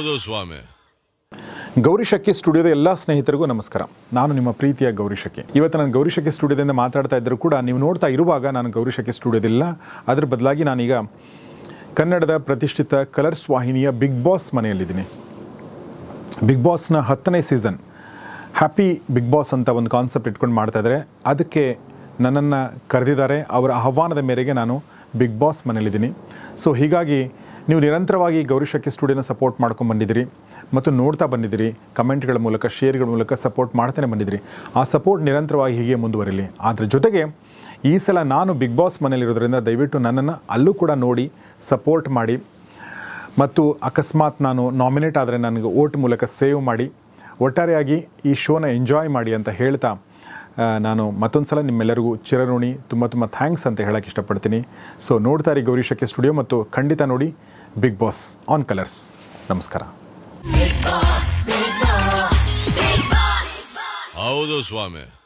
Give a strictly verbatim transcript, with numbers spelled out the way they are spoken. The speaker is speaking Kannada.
ಹೌದು ಸ್ವಾಮಿ. ಗೌರಿಶ್ ಅಕ್ಕಿ ಸ್ಟುಡಿಯೋದ ಎಲ್ಲ ಸ್ನೇಹಿತರಿಗೂ ನಮಸ್ಕಾರ. ನಾನು ನಿಮ್ಮ ಪ್ರೀತಿಯ ಗೌರಿಶ್ ಅಕ್ಕಿ. ಇವತ್ತು ನಾನು ಗೌರಿಶ್ ಅಕ್ಕಿ ಸ್ಟುಡಿಯೋದಿಂದ ಮಾತಾಡ್ತಾ ಇದ್ದರೂ ಕೂಡ ನೀವು ನೋಡ್ತಾ ಇರುವಾಗ ನಾನು ಗೌರಿಶ್ ಅಕ್ಕಿ ಸ್ಟುಡಿಯೋದಿಲ್ಲ. ಅದರ ಬದಲಾಗಿ ನಾನೀಗ ಕನ್ನಡದ ಪ್ರತಿಷ್ಠಿತ ಕಲರ್ಸ್ ವಾಹಿನಿಯ ಬಿಗ್ ಬಾಸ್ ಮನೆಯಲ್ಲಿದ್ದೀನಿ. ಬಿಗ್ ಬಾಸ್ನ ಹತ್ತನೇ ಸೀಸನ್ ಹ್ಯಾಪಿ ಬಿಗ್ ಬಾಸ್ ಅಂತ ಒಂದು ಕಾನ್ಸೆಪ್ಟ್ ಇಟ್ಕೊಂಡು ಮಾಡ್ತಾಯಿದ್ದಾರೆ. ಅದಕ್ಕೆ ನನ್ನನ್ನು ಕರೆದಿದ್ದಾರೆ. ಅವರ ಆಹ್ವಾನದ ಮೇರೆಗೆ ನಾನು ಬಿಗ್ ಬಾಸ್ ಮನೆಯಲ್ಲಿದ್ದೀನಿ. ಸೊ ಹೀಗಾಗಿ ನೀವು ನಿರಂತರವಾಗಿ ಗೌರಿಶ್ ಅಕ್ಕಿ ಸ್ಟುಡಿಯೋನ ಸಪೋರ್ಟ್ ಮಾಡ್ಕೊಂಡು ಬಂದಿದ್ದೀರಿ ಮತ್ತು ನೋಡ್ತಾ ಬಂದಿದ್ದೀರಿ. ಕಮೆಂಟ್ಗಳ ಮೂಲಕ, ಶೇರ್ಗಳ ಮೂಲಕ ಸಪೋರ್ಟ್ ಮಾಡ್ತಾನೆ ಬಂದಿದ್ದೀರಿ. ಆ ಸಪೋರ್ಟ್ ನಿರಂತರವಾಗಿ ಹೀಗೆ ಮುಂದುವರಿಲಿ. ಅದರ ಜೊತೆಗೆ ಈ ಸಲ ನಾನು ಬಿಗ್ ಬಾಸ್ ಮನೆಯಲ್ಲಿರೋದ್ರಿಂದ ದಯವಿಟ್ಟು ನನ್ನನ್ನು ಅಲ್ಲೂ ಕೂಡ ನೋಡಿ ಸಪೋರ್ಟ್ ಮಾಡಿ ಮತ್ತು ಅಕಸ್ಮಾತ್ ನಾನು ನಾಮಿನೇಟ್ ಆದರೆ ನನಗೆ ವೋಟ್ ಮೂಲಕ ಸೇವ್ ಮಾಡಿ ಒಟ್ಟಾರೆಯಾಗಿ ಈ ಶೋನ ಎಂಜಾಯ್ ಮಾಡಿ ಅಂತ ಹೇಳ್ತಾ ನಾನು ಮತ್ತೊಂದು ಸಲ ನಿಮ್ಮೆಲ್ಲರಿಗೂ ಚಿರಋಣಿ, ತುಂಬ ತುಂಬ ಥ್ಯಾಂಕ್ಸ್ ಅಂತ ಹೇಳೋಕ್ಕೆ ಇಷ್ಟಪಡ್ತೀನಿ. ಸೊ ನೋಡ್ತಾ ಇರಿ ಗೌರಿಶ್ ಅಕ್ಕಿ ಸ್ಟುಡಿಯೋ ಮತ್ತು ಖಂಡಿತ ನೋಡಿ ಬಿಗ್ ಬಾಸ್ ಆನ್ ಕಲರ್ಸ್. ನಮಸ್ಕಾರ. ಹೌದು ಸ್ವಾಮಿ.